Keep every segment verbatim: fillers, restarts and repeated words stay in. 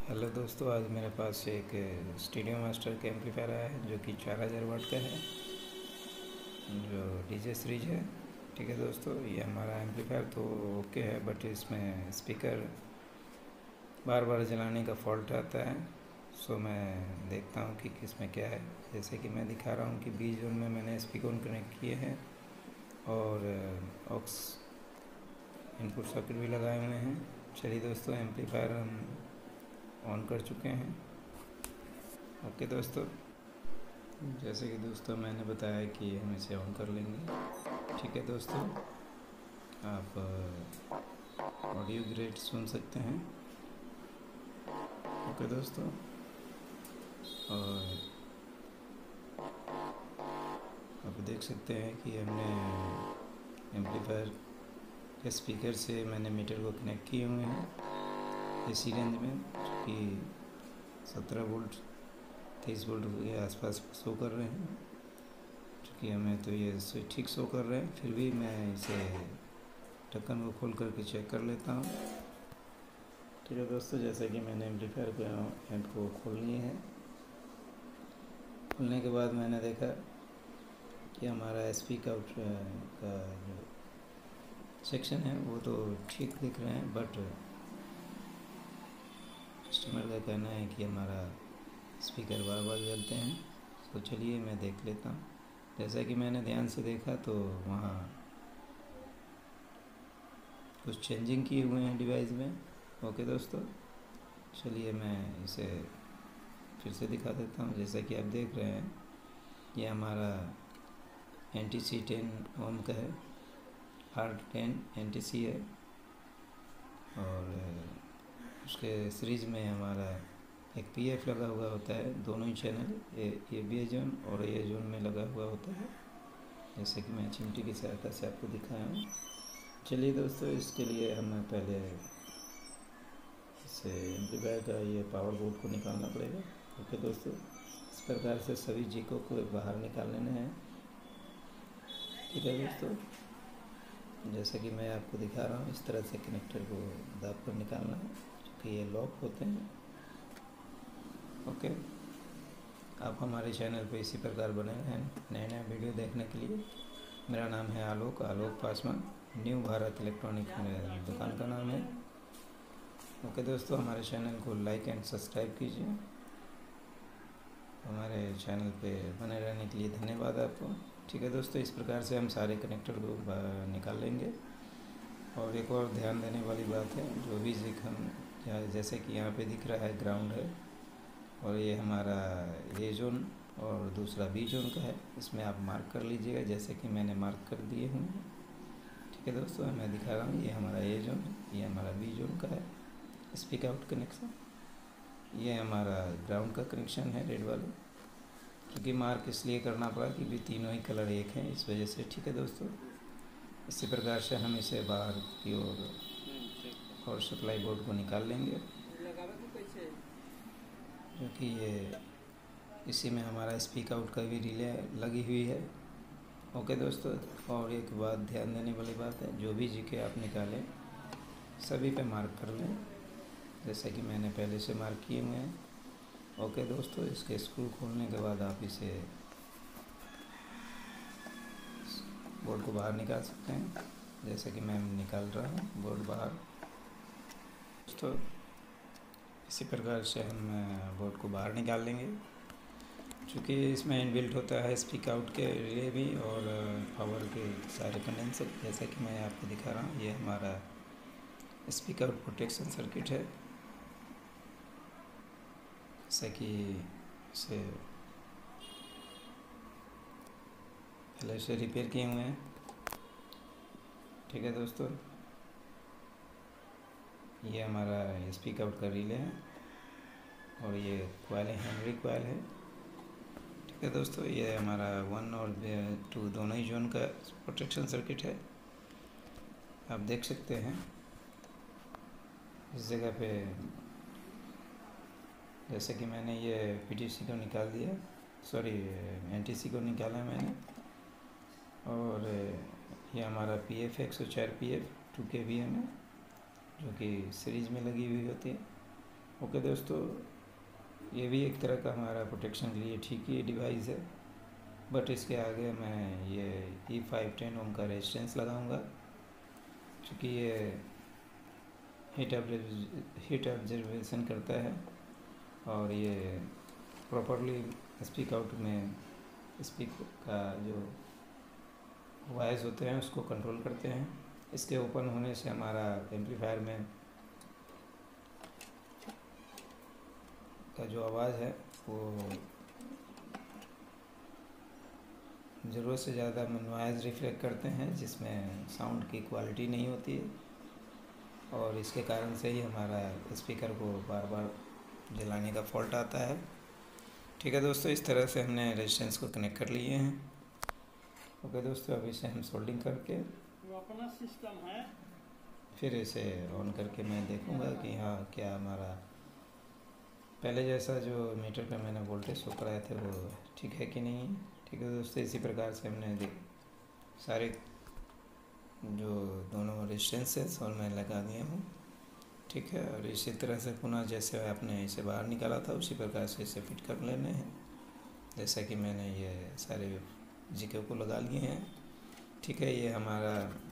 Hello दोस्तों, आज मेरे पास एक स्टूडियो मास्टर का एम्पलीफायर आया है जो कि चार हज़ार वाट का है, जो डीजे सीरीज है। ठीक है दोस्तों, ये हमारा एम्पलीफायर तो ओके है, बट इसमें स्पीकर बार बार जलाने का फॉल्ट आता है। सो मैं देखता हूँ कि किस में क्या है। जैसे कि मैं दिखा रहा हूँ कि बी जोन में मैंने स्पीकर कनेक्ट किए हैं और ऑक्स इनपुट सर्किट भी लगाए हुए हैं। चलिए दोस्तों, एम्पलीफायर हम ऑन कर चुके हैं। ओके दोस्तों, जैसे कि दोस्तों मैंने बताया कि हम इसे ऑन कर लेंगे। ठीक है दोस्तों, आप ऑडियो ग्रेड सुन सकते हैं। ओके दोस्तों, और आप देख सकते हैं कि हमने एम्पलीफायर के स्पीकर से मैंने मीटर को कनेक्ट किए हुए हैं इसी रेंज में, कि सत्रह वोल्ट तेईस वोल्ट के आसपास शो कर रहे हैं। क्योंकि हमें तो ये ठीक शो कर रहे हैं, फिर भी मैं इसे ढक्कन को खोल करके चेक कर लेता हूँ। ठीक है दोस्तों, जैसे कि मैंने एम्पलीफायर को हेड को खोल लिए हैं। खोलने के बाद मैंने देखा कि हमारा एस पी का का जो सेक्शन है वो तो ठीक दिख रहे हैं, बट कस्टमर का कहना है कि हमारा स्पीकर बार बार जलते हैं। तो चलिए मैं देख लेता हूँ। जैसा कि मैंने ध्यान से देखा तो वहाँ कुछ चेंजिंग किए हुए हैं डिवाइस में। ओके दोस्तों, चलिए मैं इसे फिर से दिखा देता हूँ। जैसा कि आप देख रहे हैं, ये हमारा N T C ten ohm का है, hard ten N T C है, और उसके सीरीज में हमारा एक पी एफ लगा हुआ होता है। दोनों ही चैनल ये ये बी जोन और ए जोन में लगा हुआ होता है, जैसे कि मैं चिमटी की सहायता से आपको दिखाया हूँ। चलिए दोस्तों, इसके लिए हमें पहले इसे एम्पलीफायर का ये पावर बोर्ड को निकालना पड़ेगा। ओके दोस्तों, इस प्रकार से सभी जीको को बाहर निकाल लेने हैं। ठीक है दोस्तों, जैसे कि मैं आपको दिखा रहा हूँ, इस तरह से कनेक्टर को दाब कर निकालना है, क्योंकि ये लॉक होते हैं। ओके, आप हमारे चैनल पे इसी प्रकार बने हैं नए नए वीडियो देखने के लिए। मेरा नाम है आलोक आलोक पासवान, न्यू भारत इलेक्ट्रॉनिक मेरे दुकान का नाम है। ओके दोस्तों, हमारे चैनल को लाइक एंड सब्सक्राइब कीजिए। हमारे चैनल पे बने रहने के लिए धन्यवाद आपको। ठीक है दोस्तों, इस प्रकार से हम सारे कनेक्टर को निकाल लेंगे। और एक और ध्यान देने वाली बात है, जो भी जिक हम जैसे कि यहाँ पे दिख रहा है ग्राउंड है, और ये हमारा ए जोन और दूसरा बी जोन का है, इसमें आप मार्क कर लीजिएगा, जैसे कि मैंने मार्क कर दिए हुए हैं। ठीक है दोस्तों, मैं दिखा रहा हूँ, ये हमारा ए जोन है, ये हमारा बी जोन का है स्पीक आउट कनेक्शन, ये हमारा ग्राउंड का कनेक्शन है रेड वाला। क्योंकि मार्क इसलिए करना पड़ा क्योंकि तीनों ही कलर एक हैं, इस वजह से। ठीक है दोस्तों, इसी प्रकार से हम इसे बाहर की ओर और सप्लाई बोर्ड को निकाल लेंगे, क्योंकि ये इसी में हमारा स्पीक आउट का भी रिले लगी हुई है। ओके दोस्तों, और एक बात ध्यान देने वाली बात है, जो भी जीके आप निकालें सभी पे मार्क कर लें, जैसे कि मैंने पहले से मार्क किए हुए हैं। ओके दोस्तों, इसके स्क्रू खोलने के बाद आप इसे बोर्ड को बाहर निकाल सकते हैं, जैसे कि मैं निकाल रहा हूँ बोर्ड बाहर। दोस्तों, इसी प्रकार से हम बोर्ड को बाहर निकाल लेंगे, चूँकि इसमें इनबिल्ट होता है स्पीक आउट के रिले भी और पावर के सारे कंडेंसर, जैसा कि मैं आपको दिखा रहा हूँ। ये हमारा स्पीक आउट प्रोटेक्शन सर्किट है, जैसे कि इसे पहले से रिपेयर किए हुए हैं। ठीक है दोस्तों, ये हमारा स्पीक आउट का रिले है, और ये कॉइल है, हेनरी कॉइल है। ठीक है दोस्तों, ये हमारा वन और टू दोनों ही जोन का प्रोटेक्शन सर्किट है। आप देख सकते हैं इस जगह पे, जैसे कि मैंने ये पीटीसी को निकाल दिया, सॉरी एनटीसी को निकाला मैंने, और ये हमारा पी एफ एक सौ चार P F two K V M है, जो कि सीरीज में लगी हुई होती है। ओके दोस्तों, ये भी एक तरह का हमारा प्रोटेक्शन के लिए ठीक ही डिवाइस है, बट इसके आगे मैं ये ई फाइव टेन ओम का रेजिस्टेंस लगाऊंगा, क्योंकि ये हीट हीट ऑब्जर्वेशन करता है और ये प्रॉपरली स्पीक आउट में स्पीक का जो वॉइस होते हैं उसको कंट्रोल करते हैं। इसके ओपन होने से हमारा एम्पलीफायर में का जो आवाज़ है वो ज़रूरत से ज़्यादा नॉइज़ रिफ्लेक्ट करते हैं, जिसमें साउंड की क्वालिटी नहीं होती है, और इसके कारण से ही हमारा स्पीकर को बार बार जलाने का फॉल्ट आता है। ठीक है दोस्तों, इस तरह से हमने रेजिस्टेंस को कनेक्ट कर लिए हैं। ओके दोस्तों, अब इसे हम सोल्डिंग करके वो अपना सिस्टम है, फिर इसे ऑन करके मैं देखूंगा कि हाँ क्या हमारा पहले जैसा जो मीटर पे मैंने वोल्टेज शो कराए थे वो ठीक है कि नहीं। ठीक है दोस्तों, इसी प्रकार से हमने देख सारे जो दोनों रेजिस्टेंसेस और मैं लगा दिया हूँ। ठीक है, और इसी तरह से पुनः जैसे आपने इसे बाहर निकाला था उसी प्रकार से इसे फिट कर लेने हैं, जैसा कि मैंने ये सारे जीके को लगा लिए हैं। ठीक है, ये हमारा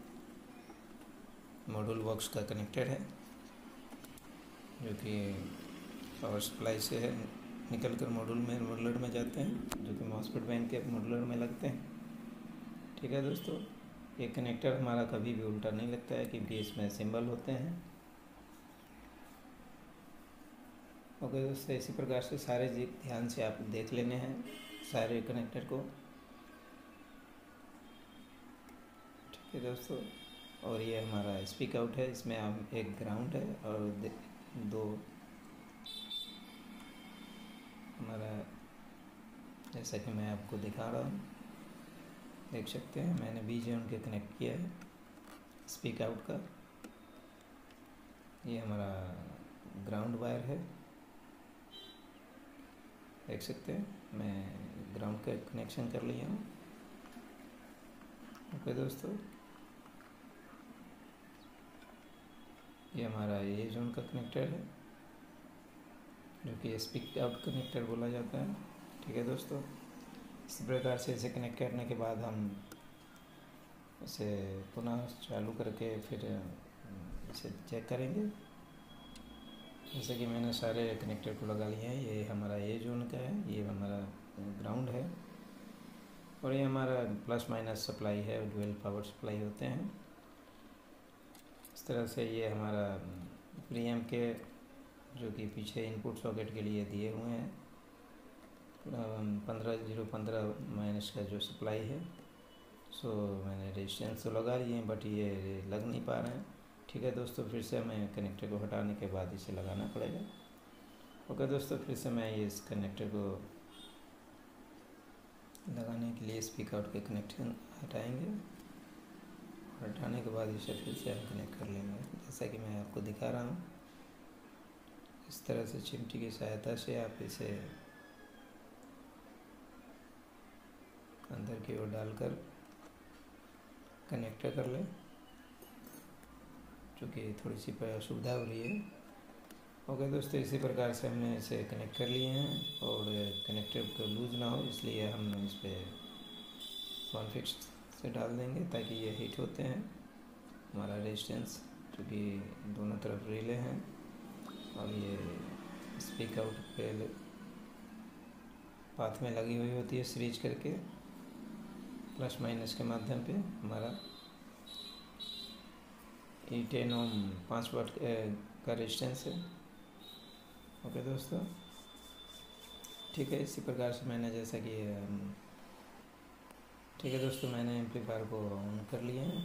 मॉड्यूल बॉक्स का कनेक्टेड है, जो कि पावर सप्लाई से है निकल कर मॉड्यूल में मॉडलर में जाते हैं, जो कि मॉसफेट बैंक के मॉडलर में लगते हैं। ठीक है दोस्तों, ये कनेक्टर हमारा कभी भी उल्टा नहीं लगता है, क्योंकि इसमें सिंबल होते हैं। ओके दोस्तों, इसी प्रकार से सारे जी ध्यान से आप देख लेने हैं सारे कनेक्टर को। ठीक है दोस्तों, और ये हमारा स्पीक आउट है, इसमें हम एक ग्राउंड है और दो हमारा, जैसा कि मैं आपको दिखा रहा हूँ, देख सकते हैं मैंने बी जोन के कनेक्ट किया है स्पीक आउट का। ये हमारा ग्राउंड वायर है, देख सकते हैं मैं ग्राउंड का कनेक्शन कर लिया हूँ। ओके दोस्तों, ये हमारा ए जोन का कनेक्टर है, जो कि स्पीक आउट कनेक्टर बोला जाता है। ठीक है दोस्तों, इस प्रकार से इसे कनेक्ट करने के बाद हम इसे पुनः चालू करके फिर इसे चेक करेंगे। जैसे कि मैंने सारे कनेक्टर को लगा लिए हैं। ये हमारा ए जोन का है, ये हमारा ग्राउंड है, और ये हमारा प्लस माइनस सप्लाई है, डुअल पावर सप्लाई होते हैं। इस तरह से ये हमारा प्रीएम के जो कि पीछे इनपुट सॉकेट के लिए दिए हुए हैं, पंद्रह जीरो पंद्रह माइनस का जो सप्लाई है। सो मैंने रेजिस्टेंस तो लगा लिए हैं, बट ये लग नहीं पा रहे हैं। ठीक है दोस्तों, फिर से हमें कनेक्टर को हटाने के बाद इसे लगाना पड़ेगा। ओके दोस्तों, फिर से मैं ये इस कनेक्टर को लगाने के लिए स्पीक आउट के कनेक्शन हटाएंगे, हटाने के बाद इसे फिर से हम कनेक्ट कर लेंगे, जैसा कि मैं आपको दिखा रहा हूँ। इस तरह से चिमटी की सहायता से आप इसे अंदर की ओर डालकर कनेक्टर कर लें, क्योंकि थोड़ी सी असुविधा हो रही है। ओके दोस्तों, इसी प्रकार से हमने इसे कनेक्ट कर लिए हैं, और कनेक्टर को लूज ना हो इसलिए हम इस पर कॉन्फिक्स से डाल देंगे, ताकि ये हिट होते हैं। हमारा रेजिस्टेंस क्योंकि दोनों तरफ रिले हैं, और ये स्पीक आउट पे पाथ में लगी हुई होती है सीरीज करके प्लस माइनस के माध्यम पे। हमारा ई टेन ओम पाँच वाट का रेजिस्टेंस है। ओके दोस्तों, ठीक है, इसी प्रकार से मैंने जैसा कि ठीक है दोस्तों, मैंने एम्पलीफायर को ऑन कर लिए हैं,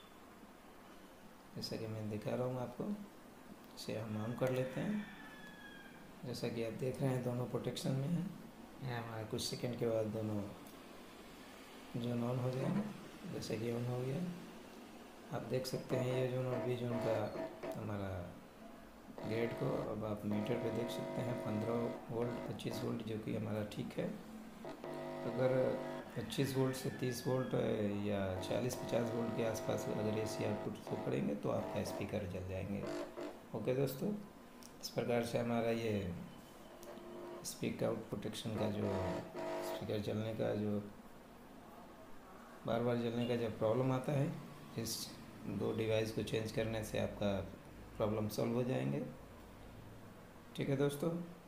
जैसा कि मैं दिखा रहा हूँ आपको। इसे हम ऑन कर लेते हैं, जैसा कि आप देख रहे हैं दोनों प्रोटेक्शन में है। यहाँ हमारा कुछ सेकंड के बाद दोनों जोन ऑन हो जाएंगे, जैसे कि ऑन हो गया। आप देख सकते हैं ये जोन और बी जोन का हमारा ग्रेड को। अब आप मीटर पे देख सकते हैं पंद्रह वोल्ट पच्चीस वोल्ट, जो कि हमारा ठीक है। अगर पच्चीस वोल्ट से तीस वोल्ट या चालीस पचास वोल्ट के आसपास अगर एसी आउटपुट शो करेंगे तो आपका स्पीकर जल जाएंगे। ओके दोस्तों, इस प्रकार से हमारा ये स्पीक आउट प्रोटेक्शन का जो स्पीकर चलने का जो बार बार जलने का जब प्रॉब्लम आता है, इस दो डिवाइस को चेंज करने से आपका प्रॉब्लम सॉल्व हो जाएंगे। ठीक है दोस्तों,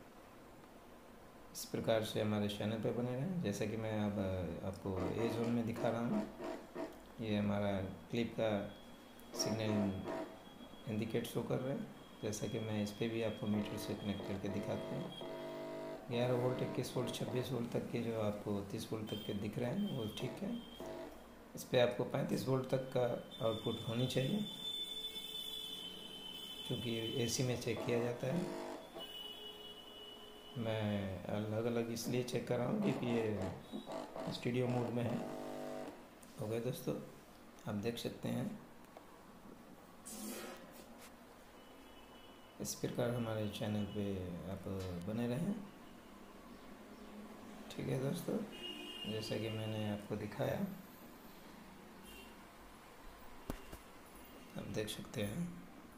इस प्रकार से हमारे चैनल पे बने रहें। जैसा कि मैं अब आपको ए जोन में दिखा रहा हूँ, ये हमारा क्लिप का सिग्नल इंडिकेट शो कर रहा है। जैसा कि मैं इस पर भी आपको मीटर से कनेक्ट करके दिखाता हूँ। ग्यारह वोल्ट, इक्कीस वोल्ट, छब्बीस वोल्ट तक के जो आपको तीस वोल्ट तक के दिख रहे हैं वो ठीक है। इस पर आपको पैंतीस वोल्ट तक का आउटपुट होनी चाहिए, क्योंकि एसी में चेक किया जाता है। मैं अलग अलग इसलिए चेक कर रहा हूँ क्योंकि ये स्टूडियो मोड में है। हो गए दोस्तों, आप देख सकते हैं। इस प्रकार हमारे चैनल पे आप बने रहें। ठीक है दोस्तों, जैसा कि मैंने आपको दिखाया, आप देख सकते हैं।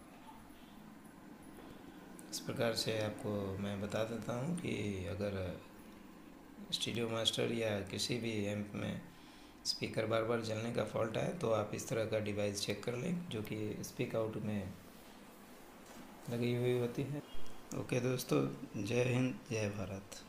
इस प्रकार से आपको मैं बता देता हूँ कि अगर स्टूडियो मास्टर या किसी भी एम्प में स्पीकर बार बार जलने का फॉल्ट आए तो आप इस तरह का डिवाइस चेक कर लें जो कि स्पीक आउट में लगी हुई होती है। ओके दोस्तों, जय हिंद, जय भारत।